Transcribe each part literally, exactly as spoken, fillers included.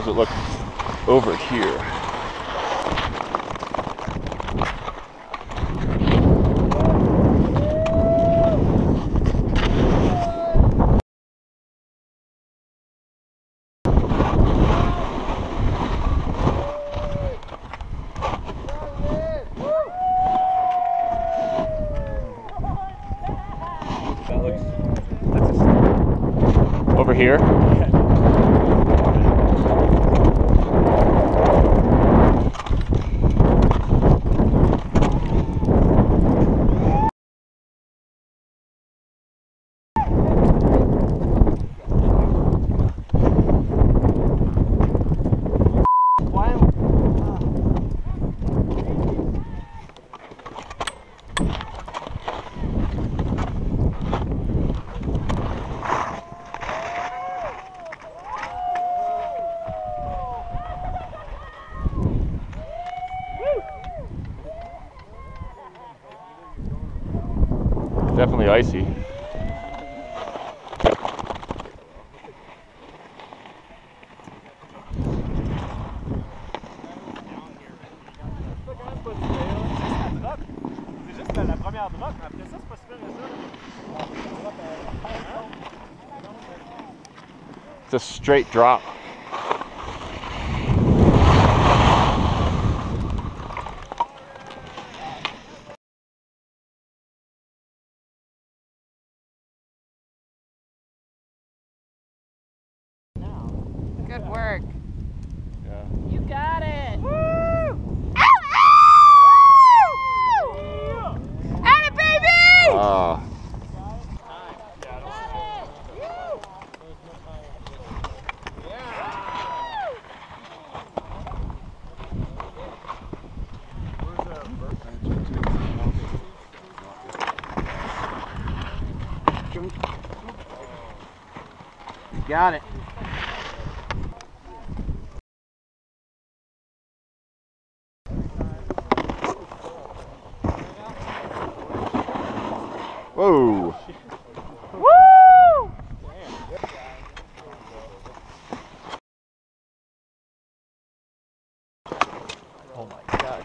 it look over here? That looks, that's a, Over here? Definitely icy. It's a straight drop. Good work. Yeah. You got it. Woo! Ow, ow! Atta baby! Ah. you got it. Whoa. Woo! Oh my god.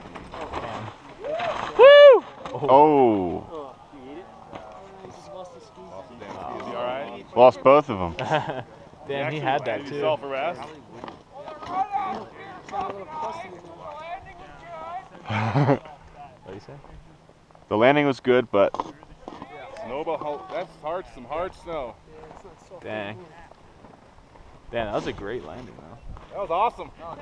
Woo! Oh. Is he alright? Lost both of them. Damn, he had that too. Self-arrest? What do you say? The landing was good, but Snowball, that's hard, some hard snow. Dang. Damn, that was a great landing though. That was awesome.